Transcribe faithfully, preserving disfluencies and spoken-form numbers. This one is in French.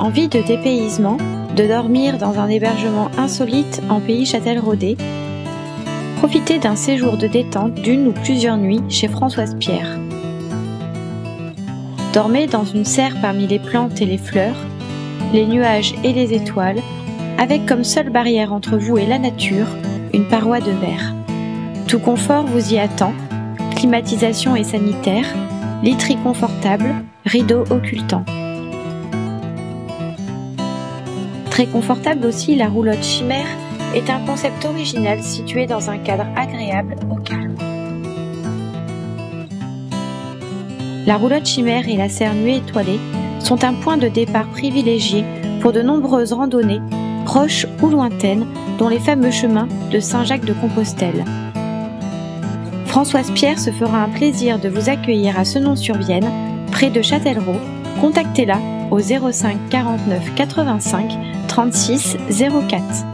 Envie de dépaysement, de dormir dans un hébergement insolite en pays Châtelleraudais? Profitez d'un séjour de détente d'une ou plusieurs nuits chez Françoise Pierre. Dormez dans une serre parmi les plantes et les fleurs, les nuages et les étoiles, avec comme seule barrière entre vous et la nature, une paroi de verre. Tout confort vous y attend, climatisation et sanitaire, literie confortable, rideaux occultants. Très confortable aussi, la roulotte Chimère est un concept original situé dans un cadre agréable au calme. La roulotte Chimère et la serre Nuée étoilée sont un point de départ privilégié pour de nombreuses randonnées, proches ou lointaines, dont les fameux chemins de Saint-Jacques-de-Compostelle. Françoise Pierre se fera un plaisir de vous accueillir à Senon-sur-Vienne, près de Châtellerault. Contactez-la au zéro cinq quarante-neuf quatre-vingt-cinq trente-six zéro quatre.